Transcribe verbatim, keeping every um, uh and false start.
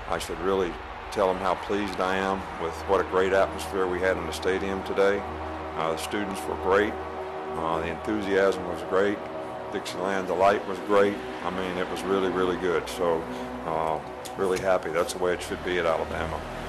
I should really tell them how pleased I am with what a great atmosphere we had in the stadium today. Uh, the students were great. Uh, the enthusiasm was great. Dixieland Delight was great. I mean, it was really, really good. So uh, really happy. That's the way it should be at Alabama.